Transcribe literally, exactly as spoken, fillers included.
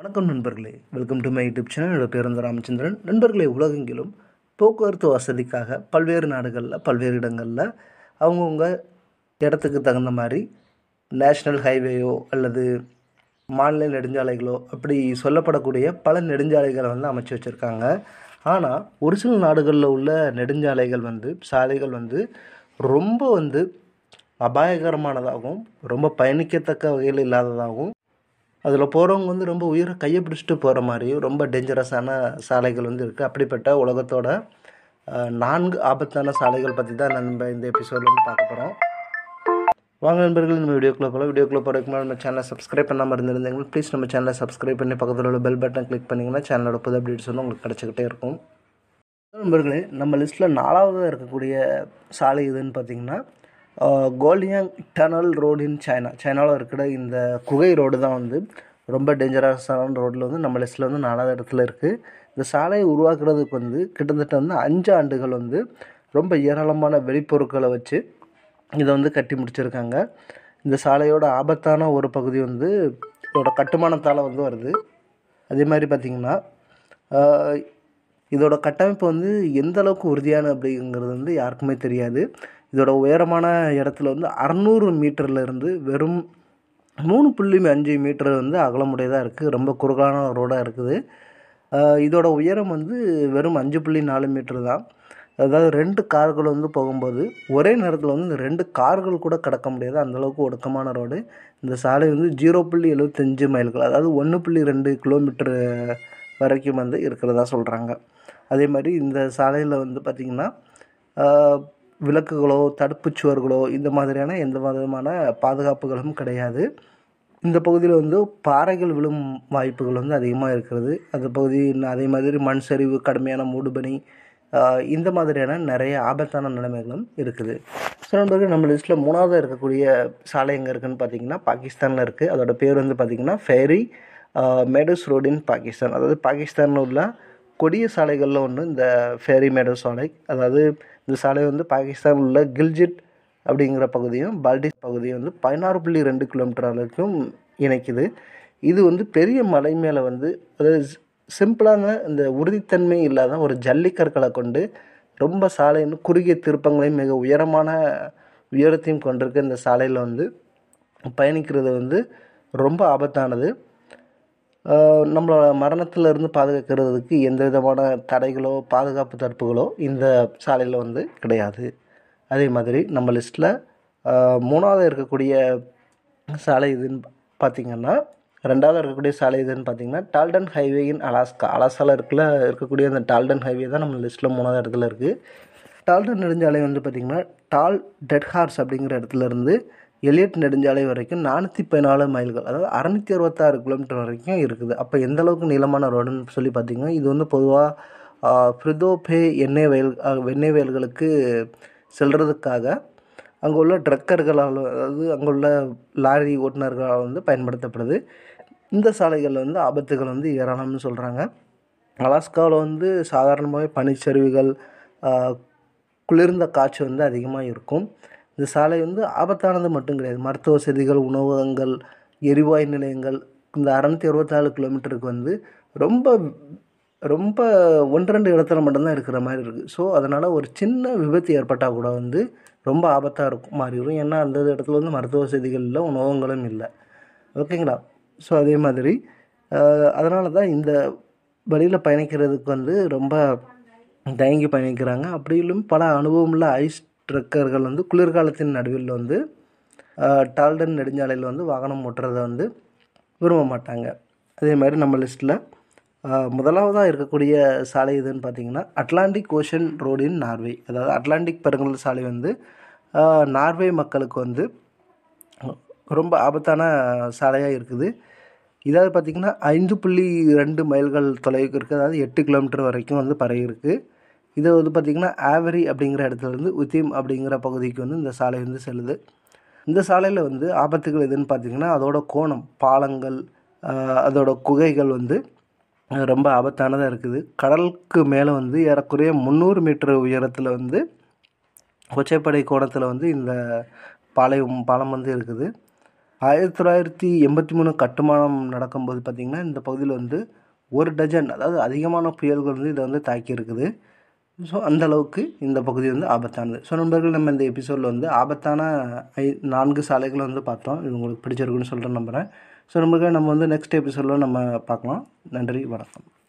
வணக்கம் நண்பர்களே, welcome to my YouTube channel. என்னோட பேர் வந்து ராமச்சந்திரன். நண்பர்களே, உலகெங்கிலும் போக்குவரத்து வசதிக்காக பல்வேறு நாடுகளில் பல்வேறு இடங்களில் அவங்கவுங்க இடத்துக்கு தகுந்த மாதிரி நேஷ்னல் ஹைவேயோ அல்லது மாநில நெடுஞ்சாலைகளோ அப்படி சொல்லப்படக்கூடிய பல நெடுஞ்சாலைகளை வந்து அமைச்சு வச்சுருக்காங்க. ஆனால் ஒரு சில நாடுகளில் உள்ள நெடுஞ்சாலைகள் வந்து சாலைகள் வந்து ரொம்ப வந்து அபாயகரமானதாகவும் ரொம்ப பயணிக்கத்தக்க வகையில் இல்லாததாகவும், அதில் போகிறவங்க வந்து ரொம்ப உயிரை கையை பிடிச்சிட்டு போகிற மாதிரியும் ரொம்ப டேஞ்சரஸான சாலைகள் வந்து இருக்குது. அப்படிப்பட்ட உலகத்தோட அஹ், நான்கு ஆபத்தான சாலைகள் பற்றி தான் நம்ம இந்த எபிசோடில் வந்து பார்க்க போகிறோம். வாங்க நண்பர்கள், நம்ம வீடியோக்குள்ளே போகலாம். வீடியோக்குள்ளே போகிறதுக்கு முன்னாடி நம்ம சேனலை சப்ஸ்கிரைப் பண்ணாமல் இருந்திருந்தீங்கன்னா ப்ளீஸ் நம்ம சேனலை சப்ஸ்கிரைப் பண்ணி பக்கத்தில் உள்ள பெல் பட்டன் கிளிக் பண்ணிங்கன்னா சேனலோட புது அப்டேட்ஸ் வந்து உங்களுக்கு கிடச்சிக்கிட்டே இருக்கும். நண்பர்களே, நம்ம லிஸ்ட்டில் நாலாவதாக இருக்கக்கூடிய சாலை எதுன்னு பார்த்தீங்கன்னா Guoliang Tunnel Road in China. சைனாவில் இருக்கிற இந்த குகை ரோடு தான் வந்து ரொம்ப டேஞ்சரஸான ரோட்டில் வந்து நம்ம லிஸ்ட்டில் வந்து நாலாவது இடத்துல இருக்குது. இந்த சாலையை உருவாக்குறதுக்கு வந்து கிட்டத்தட்ட வந்து அஞ்சு ஆண்டுகள் வந்து ரொம்ப ஏராளமான வெளிப்பொருட்களை வச்சு இதை வந்து கட்டி முடிச்சிருக்காங்க. இந்த சாலையோட ஆபத்தான ஒரு பகுதி வந்து இதோட கட்டுமானத்தால் வந்து வருது. அதே மாதிரி பார்த்திங்கன்னா இதோட கட்டமைப்பு வந்து எந்த அளவுக்கு உறுதியான அப்படிங்கிறது வந்து யாருக்குமே தெரியாது. இதோட உயரமான இடத்துல வந்து அறநூறு மீட்டர்லேருந்து வெறும் மூணு புள்ளி அஞ்சு மீட்டர் வந்து அகலமுடையதாக இருக்குது. ரொம்ப குறுகலான ரோடாக இருக்குது. இதோட உயரம் வந்து வெறும் அஞ்சு புள்ளி நாலு மீட்டர் தான். அதாவது ரெண்டு கார்கள் வந்து போகும்போது ஒரே நேரத்தில் வந்து இந்த ரெண்டு கார்கள் கூட கடக்க முடியாது, அந்தளவுக்கு ஒடுக்கமான ரோடு. இந்த சாலை வந்து ஜீரோ புள்ளி எழுபத்தஞ்சு மைல்கள், அதாவது ஒன்று புள்ளி ரெண்டு கிலோமீட்டர் வரைக்கும் வந்து இருக்கிறதா சொல்கிறாங்க. அதே மாதிரி இந்த சாலையில் வந்து பார்த்திங்கன்னா விளக்குகளோ தடுப்புச்சுவர்களோ இந்த மாதிரியான எந்த விதமான பாதுகாப்புகளும் கிடையாது. இந்த பகுதியில் வந்து பாறைகள் விழும் வாய்ப்புகள் வந்து அதிகமாக இருக்கிறது. அந்த பகுதி அதே மாதிரி மண் சரிவு, கடுமையான மூடுபனி, இந்த மாதிரியான நிறைய ஆபத்தான நிலைமைகளும் இருக்குது. ஸோ நண்பர்கள், நம்ம லிஸ்ட்டில் மூணாவதாக இருக்கக்கூடிய சாலை எங்கே இருக்குதுன்னு பார்த்திங்கன்னா பாகிஸ்தானில் இருக்குது. அதோட பேர் வந்து பார்த்திங்கன்னா Fairy Meadows road in Pakistan. அதாவது பாகிஸ்தானில் உள்ள கொடிய சாலைகளில் ஒன்று இந்த ஃபேரி மேடோஸ் சாலை. அதாவது இந்த சாலை வந்து பாகிஸ்தானில் உள்ள கில்ஜிட் அப்படிங்கிற பகுதியும் பால்டிஸ் பகுதியும் வந்து பதினாறு புள்ளி ரெண்டு கிலோமீட்டர் அளவுக்கும் இணைக்குது. இது வந்து பெரிய மலை மேலே வந்து அதாவது சிம்பிளான இந்த உறுதித்தன்மை இல்லாத ஒரு ஜல்லிக்கற்களை கொண்டு ரொம்ப சாலைன்னு குறுகிய திருப்பங்களையும் மிக உயரமான உயரத்தையும் கொண்டிருக்க இந்த சாலையில் வந்து பயணிக்கிறது வந்து ரொம்ப ஆபத்தானது. நம்மளோட மரணத்திலிருந்து பாதுகாக்கிறதுக்கு எந்த விதமான தடைகளோ பாதுகாப்பு தடுப்புகளோ இந்த சாலையில் வந்து கிடையாது. அதே மாதிரி நம்ம லிஸ்ட்டில் மூணாவது இருக்கக்கூடிய சாலை இதுன்னு பார்த்திங்கன்னா ரெண்டாவது இருக்கக்கூடிய சாலை இதுன்னு பார்த்திங்கன்னா டால்டன் ஹைவே இன் அலாஸ்கா. அலாஸ்காவில் இருக்குல்ல இருக்கக்கூடிய அந்த டால்டன் ஹைவே தான் நம்ம லிஸ்ட்டில் மூணாவது இடத்துல இருக்குது. டால்டன் நெடுஞ்சாலை வந்து பார்த்திங்கன்னா டால் டெட் ஹார்ஸ் அப்படிங்கிற இடத்துலேருந்து எலியட் நெடுஞ்சாலை வரைக்கும் நானூற்றி பதினாலு மைல்கள், அதாவது அறநூற்றி அறுபத்தாறு கிலோமீட்டர் வரைக்கும் இருக்குது. அப்போ எந்த அளவுக்கு நீளமான ரோடுன்னு சொல்லி பார்த்திங்கன்னா இது வந்து பொதுவாக ஃப்ரிதோபே எண்ணெய் வயல் எண்ணெய் வயல்களுக்கு செல்கிறதுக்காக அங்கே உள்ள ட்ரக்கர்களால், அதாவது அங்கே உள்ள லாரி ஓட்டுநர்களால் வந்து பயன்படுத்தப்படுது. இந்த சாலைகளில் வந்து ஆபத்துகள் வந்து ஏராளம்னு சொல்கிறாங்க. அலாஸ்காவில் வந்து சாதாரணமாகவே பனிச்சரிவுகள், குளிர்ந்த காற்று வந்து அதிகமாக இருக்கும். இந்த சாலை வந்து ஆபத்தானது மட்டும் கிடையாது, மருத்துவ வசதிகள், உணவகங்கள், எரிவாயு நிலையங்கள் இந்த அறநூற்றி அறுபத்தாலு கிலோமீட்டருக்கு வந்து ரொம்ப ரொம்ப ஒன்று ரெண்டு இடத்துல மட்டும்தான் இருக்கிற மாதிரி இருக்குது. ஸோ அதனால் ஒரு சின்ன விபத்து ஏற்பட்டால் கூட வந்து ரொம்ப ஆபத்தாக இருக்கும் மாறிடும். ஏன்னா அந்த இடத்துல வந்து மருத்துவ வசதிகள் இல்லை, உணவகங்களும் இல்லை. ஓகேங்களா? ஸோ அதே மாதிரி அதனால தான் இந்த வழியில் பயணிக்கிறதுக்கு வந்து ரொம்ப தயங்கி பயணிக்கிறாங்க. அப்படியிலும் பல அனுபவமுள்ள ஐஸ் ட்ரக்கர்கள் வந்து குளிர்காலத்தின் நடுவில் வந்து டால்டன் நெடுஞ்சாலையில் வந்து வாகனம் ஓட்டுறதை வந்து விரும்ப மாட்டாங்க. அதே மாதிரி நம்ம லிஸ்ட்டில் முதலாவதாக இருக்கக்கூடிய சாலை எதுன்னு பார்த்திங்கன்னா Atlantic Ocean Road in Norway. அதாவது அட்லாண்டிக் பெருங்கடல் சாலை வந்து நார்வே மக்களுக்கு வந்து ரொம்ப ஆபத்தான சாலையாக இருக்குது. இதாவது பார்த்திங்கன்னா ஐந்து புள்ளி ரெண்டு மைல்கள் தொலைவுக்கு இருக்குது, அதாவது எட்டு கிலோமீட்டர் வரைக்கும் வந்து பரவி இருக்குது. இதை வந்து பார்த்திங்கன்னா ஆவரி அப்படிங்கிற இடத்துலேருந்து உத்திம் அப்படிங்கிற பகுதிக்கு வந்து இந்த சாலை வந்து செல்லுது. இந்த சாலையில் வந்து ஆபத்துகள் எதுன்னு பார்த்திங்கன்னா அதோட கோணம், பாலங்கள், அதோட குகைகள் வந்து ரொம்ப ஆபத்தானதாக இருக்குது. கடலுக்கு மேலே வந்து ஏறக்குறைய முந்நூறு மீட்டர் உயரத்தில் வந்து கொச்சைப்படை கோணத்தில் வந்து இந்த பாளையம் பாலம் வந்து இருக்குது. ஆயிரத்தி தொள்ளாயிரத்தி எண்பத்தி மூணு கட்டுமானம் நடக்கும்போது பார்த்திங்கன்னா இந்த பகுதியில் வந்து ஒரு டஜன் அதாவது அதிகமான புயல்கள் வந்து இதை வந்து தாக்கி இருக்குது. ஸோ அந்தளவுக்கு இந்த பகுதி வந்து ஆபத்தானது. ஸோ நண்பர்கள், நம்ம இந்த எபிசோடில் வந்து ஆபத்தான ஐ நான்கு சாலைகளை வந்து பார்த்தோம். இது உங்களுக்கு பிடிச்சிருக்குன்னு சொல்லிட்டு நம்புகிறேன். ஸோ நண்பர்கள், நம்ம வந்து நெக்ஸ்ட் எபிசோடில் நம்ம பார்க்கலாம். நன்றி, வணக்கம்.